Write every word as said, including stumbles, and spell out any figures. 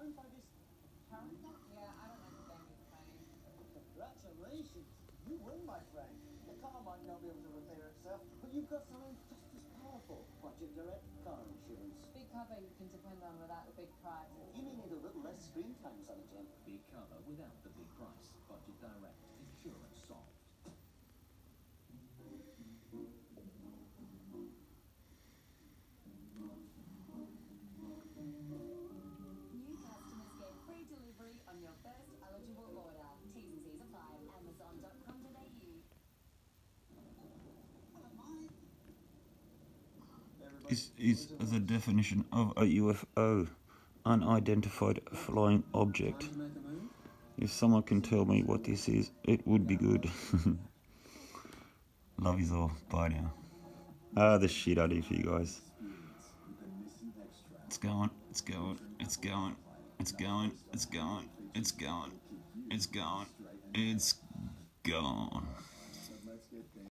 info this character? Yeah, I don't know the game you're playing. Congratulations! You win, my friend. The car might not be able to repair itself, but you've got something just as powerful. Budget Direct car insurance. Big cover you can depend on without the big price. You may need a little less screen time, Sonny Jim. Big cover without the big price. Budget Direct. Insurance solved. New customers get free delivery on your first eligible order. T's and C's apply. Amazon dot com dot A U. This is the definition of a U F O, unidentified flying object. If someone can tell me what this is, it would be good. Love you all. Bye now. Ah, the shit I do for you guys. It's going, it's going, it's going, it's going, it's going, it's going, it's going, it's gone.